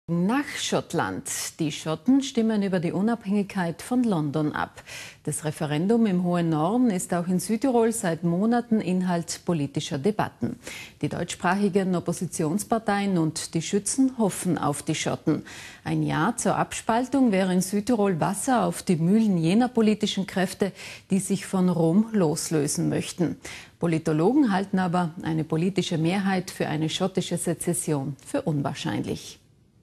Nach Schottland. Die Schotten stimmen über die Unabhängigkeit von London ab. Das Referendum im hohen Norden ist auch in Südtirol seit Monaten Inhalt politischer Debatten. Die deutschsprachigen Oppositionsparteien und die Schützen hoffen auf die Schotten. Ein Ja zur Abspaltung wäre in Südtirol Wasser auf die Mühlen jener politischen Kräfte, die sich von Rom loslösen möchten. Politologen halten aber eine politische Mehrheit für eine schottische Sezession für unwahrscheinlich.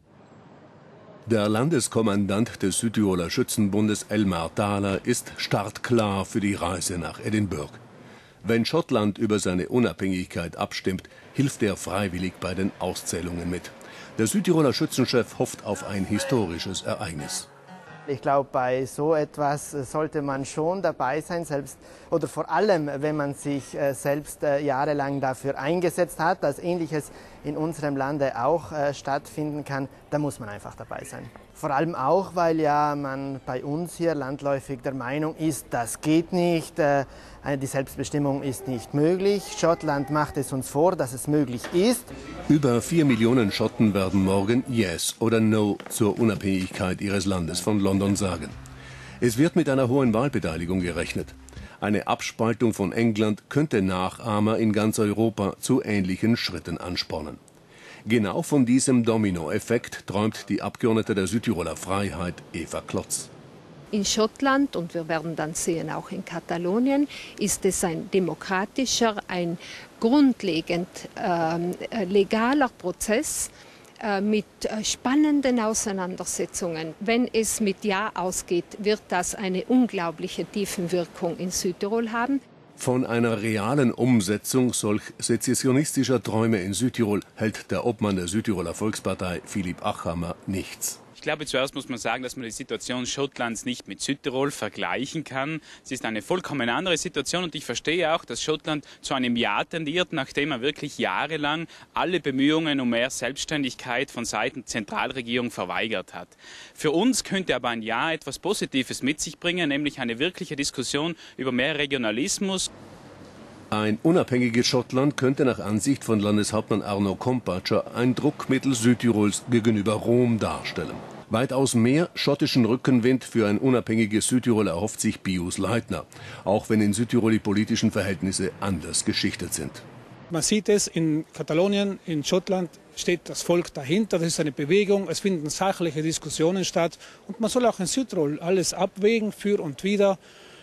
Der Landeskommandant des Südtiroler Schützenbundes Elmar Thaler ist startklar für die Reise nach Edinburgh. Wenn Schottland über seine Unabhängigkeit abstimmt, hilft er freiwillig bei den Auszählungen mit. Der Südtiroler Schützenchef hofft auf ein historisches Ereignis. Ich glaube, bei so etwas sollte man schon dabei sein, selbst oder vor allem, wenn man sich selbst jahrelang dafür eingesetzt hat, dass Ähnliches in unserem Lande auch stattfinden kann, da muss man einfach dabei sein. Vor allem auch, weil ja man bei uns hier landläufig der Meinung ist, das geht nicht, die Selbstbestimmung ist nicht möglich. Schottland macht es uns vor, dass es möglich ist. Über 4 Millionen Schotten werden morgen Yes oder No zur Unabhängigkeit ihres Landes von London sagen. Es wird mit einer hohen Wahlbeteiligung gerechnet. Eine Abspaltung von England könnte Nachahmer in ganz Europa zu ähnlichen Schritten anspornen. Genau von diesem Dominoeffekt träumt die Abgeordnete der Südtiroler Freiheit, Eva Klotz. In Schottland, und wir werden dann sehen auch in Katalonien, ist es ein demokratischer, ein grundlegend legaler Prozess mit spannenden Auseinandersetzungen. Wenn es mit Ja ausgeht, wird das eine unglaubliche Tiefenwirkung in Südtirol haben. Von einer realen Umsetzung solch sezessionistischer Träume in Südtirol hält der Obmann der Südtiroler Volkspartei, Philipp Achammer, nichts. Ich glaube, zuerst muss man sagen, dass man die Situation Schottlands nicht mit Südtirol vergleichen kann. Es ist eine vollkommen andere Situation und ich verstehe auch, dass Schottland zu einem Ja tendiert, nachdem man wirklich jahrelang alle Bemühungen um mehr Selbstständigkeit von Seiten der Zentralregierung verweigert hat. Für uns könnte aber ein Ja etwas Positives mit sich bringen, nämlich eine wirkliche Diskussion über mehr Regionalismus. Ein unabhängiges Schottland könnte nach Ansicht von Landeshauptmann Arno Kompatscher ein Druckmittel Südtirols gegenüber Rom darstellen. Weitaus mehr schottischen Rückenwind für ein unabhängiges Südtirol erhofft sich Pius Leitner, auch wenn in Südtirol die politischen Verhältnisse anders geschichtet sind. Man sieht es in Katalonien, in Schottland steht das Volk dahinter, das ist eine Bewegung, es finden sachliche Diskussionen statt und man soll auch in Südtirol alles abwägen, für und wider,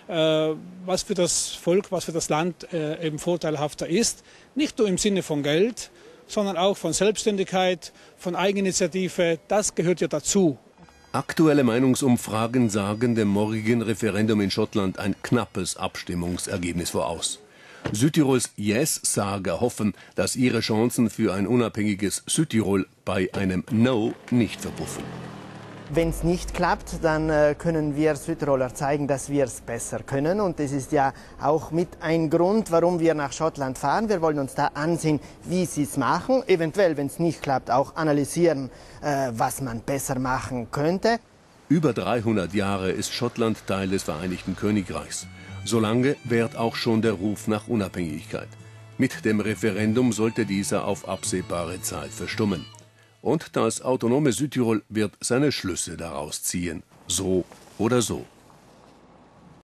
was für das Volk, was für das Land eben vorteilhafter ist. Nicht nur im Sinne von Geld, sondern auch von Selbstständigkeit, von Eigeninitiative. Das gehört ja dazu. Aktuelle Meinungsumfragen sagen dem morgigen Referendum in Schottland ein knappes Abstimmungsergebnis voraus. Südtirols Yes-Sager hoffen, dass ihre Chancen für ein unabhängiges Südtirol bei einem No nicht verpuffen. Wenn es nicht klappt, dann können wir Südtiroler zeigen, dass wir es besser können. Und das ist ja auch mit ein Grund, warum wir nach Schottland fahren. Wir wollen uns da ansehen, wie sie es machen. Eventuell, wenn es nicht klappt, auch analysieren, was man besser machen könnte. Über 300 Jahre ist Schottland Teil des Vereinigten Königreichs. Solange währt auch schon der Ruf nach Unabhängigkeit. Mit dem Referendum sollte dieser auf absehbare Zeit verstummen. Und das autonome Südtirol wird seine Schlüsse daraus ziehen, so oder so.